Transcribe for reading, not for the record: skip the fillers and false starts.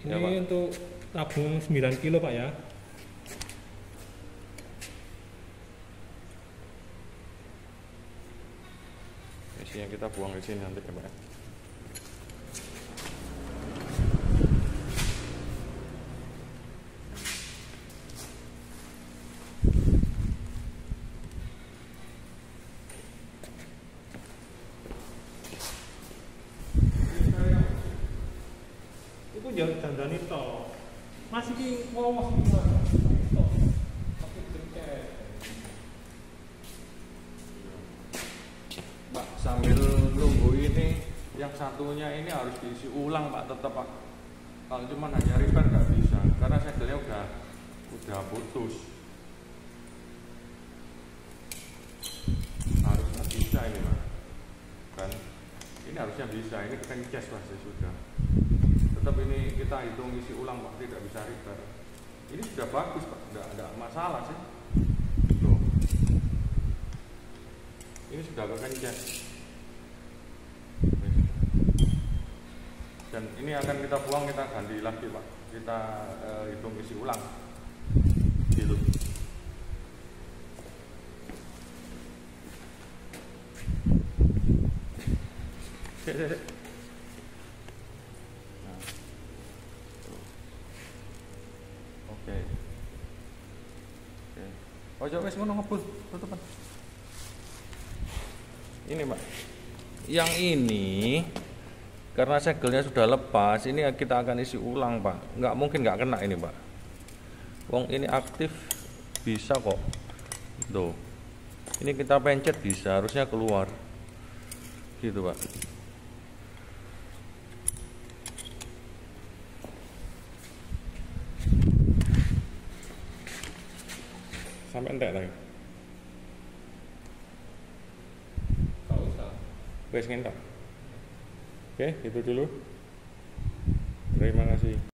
Ya, Ini Pak. untuk tabung 9 kilo Pak ya. Isinya kita buang ke sini nanti ya, Pak. Itu jangan dandani to. Masih ki wawas gimana? To. Pakai jengkel. Pak, sambil nunggu ini yang satunya ini harus diisi ulang Pak, tetap Pak. Kalau cuma hanya repair nggak bisa karena segelnya udah putus. Harusnya bisa ini Pak. Kan ini harusnya bisa, ini kencas pasti sudah. Tetap ini kita hitung isi ulang Pak, tidak bisa repair. Ini sudah bagus Pak, tidak masalah sih. Tuh. Ini sudah kekencas. Dan ini akan kita buang, kita ganti lagi Pak. Kita hitung isi ulang. Gitu. Sik. Nah. Oke. Ojo wis ngono ngebul, tutupan. Ini Pak. Yang ini karena segelnya sudah lepas, ini kita akan isi ulang Pak. Nggak mungkin nggak kena ini Pak. Wong ini aktif bisa kok. Tuh. Ini kita pencet bisa, harusnya keluar. Gitu Pak. Sampai entek lagi. Enggak usah. Wes ngentok. Oke, itu dulu. Terima kasih.